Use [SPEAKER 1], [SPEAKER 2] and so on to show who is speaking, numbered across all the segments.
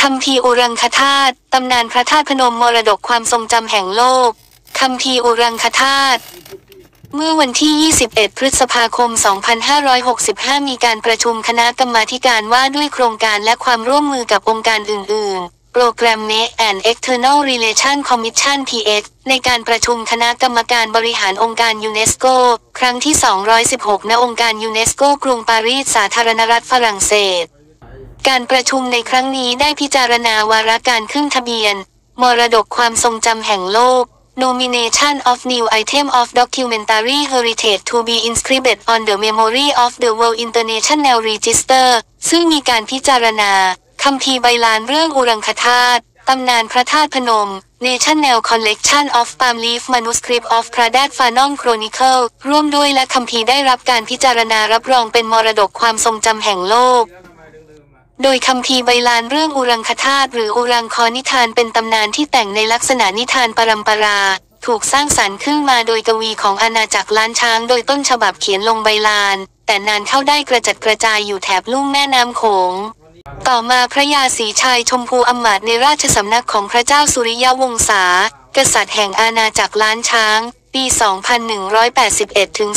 [SPEAKER 1] คัมภีร์อุรังคธาตุตำนานพระธาตุพนมมรดกความทรงจำแห่งโลกคัมภีร์อุรังคธาตุเมื่อวันที่ 21 พฤษภาคม 2565 มีการประชุมคณะกรรมาธิการว่าด้วยโครงการและความร่วมมือกับองค์การอื่นๆ Programme and External Relations Commission (PX) ในการประชุมคณะกรรมการบริหารองค์การยูเนสโกครั้งที่ 216 ณ องค์การยูเนสโกกรุงปารีสสาธารณรัฐฝรั่งเศสการประชุมในครั้งนี้ได้พิจารณาวาระการขึ้นทะเบียนมรดกความทรงจำแห่งโลก Nomination of New Item of Documentary Heritage to be inscribed on the Memory of the World International Register ซึ่งมีการพิจารณาคัมภีร์ใบลานเรื่องอุรังคธาตุตำนานพระธาตุพนม National Collection of Palm Leaf Manuscript of Pradat Phanom Chronicle ร่วมด้วยและคัมภีร์ได้รับการพิจารณารับรองเป็นมรดกความทรงจำแห่งโลกโดยคัมภีร์ใบลานเรื่องอุรังคธาตุหรืออุรังคนิทานเป็นตำนานที่แต่งในลักษณะนิทานปรัมปราถูกสร้างสรรค์ขึ้นมาโดยกวีของอาณาจักรล้านช้างโดยต้นฉบับเขียนลงใบลานแต่นานเข้าได้กระจัดกระจายอยู่แถบลุ่มแม่น้ำโขงต่อมาพระยาศรีชัยชมพูอำมาตย์ในราชสำนักของพระเจ้าสุริยวงศากษัตริย์แห่งอาณาจักรล้านช้างปี 2181 ถึง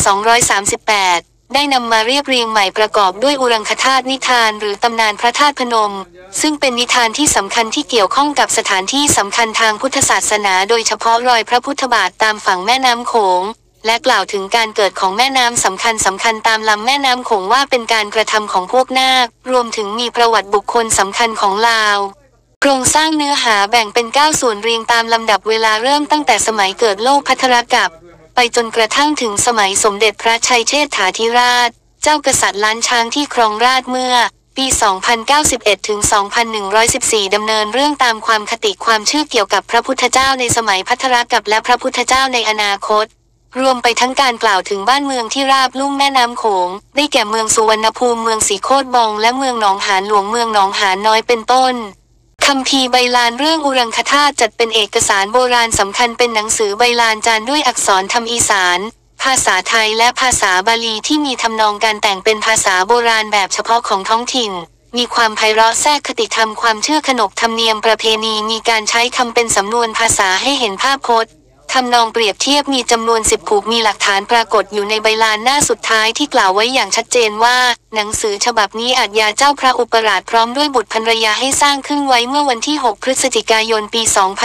[SPEAKER 1] 2238 ได้นำมาเรียบเรียงใหม่ประกอบด้วยอุรังคธาตุนิทานหรือตำนานพระธาตุพนมซึ่งเป็นนิทานที่สำคัญที่เกี่ยวข้องกับสถานที่สำคัญทางพุทธศาสนาโดยเฉพาะรอยพระพุทธบาทตามฝั่งแม่น้ำโขงและกล่าวถึงการเกิดของแม่น้ำสำคัญตามลำแม่น้ำโขงว่าเป็นการกระทำของพวกนาครวมถึงมีประวัติบุคคลสำคัญของลาวโครงสร้างเนื้อหาแบ่งเป็น9ส่วนเรียงตามลำดับเวลาเริ่มตั้งแต่สมัยเกิดโลกภัทรกัปไปจนกระทั่งถึงสมัยสมเด็จพระชัยเชษฐาธิราชเจ้ากษัตริย์ล้านช้างที่ครองราชย์เมื่อปี 2091 ถึง 2114 ดำเนินเรื่องตามความคติความเชื่อเกี่ยวกับพระพุทธเจ้าในสมัยภัทรกัปและพระพุทธเจ้าในอนาคตรวมไปทั้งการกล่าวถึงบ้านเมืองที่ราบลุ่มแม่น้ำโขงได้แก่เมืองสุวรรณภูมิเมืองศรีโคตรบองและเมืองหนองหานหลวงเมืองหนองหานน้อยเป็นต้นคัมภีร์ใบลานเรื่องอุรังคธาตุจัดเป็นเอกสารโบราณสำคัญเป็นหนังสือใบลานจานด้วยอักษรธรรมอีสานภาษาไทยและภาษาบาลีที่มีทำนองการแต่งเป็นภาษาโบราณแบบเฉพาะของท้องถิ่นมีความไพเราะแทรกคติธรรมความเชื่อขนบธรรมเนียมประเพณีมีการใช้คำเป็นสำนวนภาษาให้เห็นภาพพจน์ทำนองเปรียบเทียบมีจำนวน10 ผูกมีหลักฐานปรากฏอยู่ในใบลานหน้าสุดท้ายที่กล่าวไว้อย่างชัดเจนว่าหนังสือฉบับนี้อาจยาเจ้าพระอุปราชพร้อมด้วยบุตรภรรยาให้สร้างขึ้นไว้เมื่อวันที่ 6 พฤศจิกายน ปี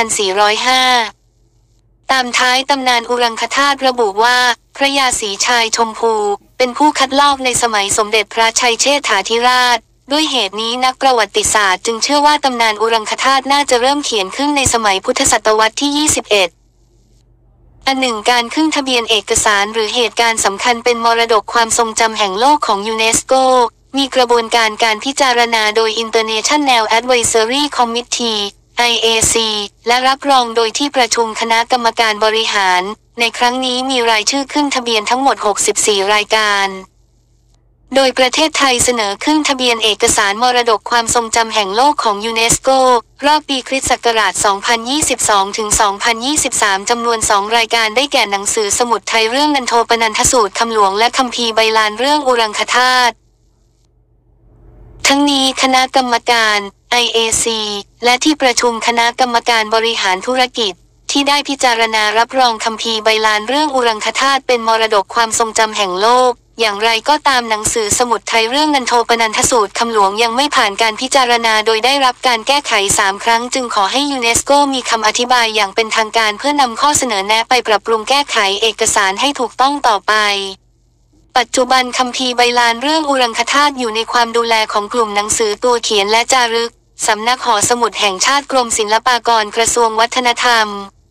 [SPEAKER 1] 2405 ตามท้ายตำนานอุรังคธาตุระบุว่าพระยาศรีชัยชมพูเป็นผู้คัดลอกในสมัยสมเด็จพระชัยเชษฐาธิราชด้วยเหตุนี้นักประวัติศาสตร์จึงเชื่อว่าตำนานอุรังคธาตุน่าจะเริ่มเขียนขึ้นในสมัยพุทธศตวรรษที่ 21อันหนึ่งการขึ้นทะเบียนเอกสารหรือเหตุการณ์สำคัญเป็นมรดกความทรงจำแห่งโลกของยูเนสโกมีกระบวนการการพิจารณาโดย International Advisory Committee IAC และรับรองโดยที่ประชุมคณะกรรมการบริหารในครั้งนี้มีรายชื่อขึ้นทะเบียนทั้งหมด64รายการโดยประเทศไทยเสนอขึ้นทะเบียนเอกสารมรดกความทรงจำแห่งโลกของยูเนสโกรอบปีคริสต์ศักราช 2022 ถึง 2023 จำนวน2รายการได้แก่หนังสือสมุดไทยเรื่องนันโทปนันทสูตรคำหลวงและคัมภีร์ใบลานเรื่องอุรังคธาตุทั้งนี้คณะกรรมการ IAC และที่ประชุมคณะกรรมการบริหารธุรกิจที่ได้พิจารณารับรองคัมภีร์ใบลานเรื่องอุรังคธาตุเป็นมรดกความทรงจำแห่งโลกอย่างไรก็ตามหนังสือสมุดไทยเรื่องนันโทปนันทสูตรคำหลวงยังไม่ผ่านการพิจารณาโดยได้รับการแก้ไข3 ครั้งจึงขอให้ยูเนสโกมีคำอธิบายอย่างเป็นทางการเพื่อนำข้อเสนอแนะไปปรับปรุงแก้ไขเอกสารให้ถูกต้องต่อไปปัจจุบันคัมภีร์ใบลานเรื่องอุรังคธาตุอยู่ในความดูแลของกลุ่มหนังสือตัวเขียนและจารึกสำนักหอสมุดแห่งชาติกรมศิลปากรกระทรวงวัฒนธรรม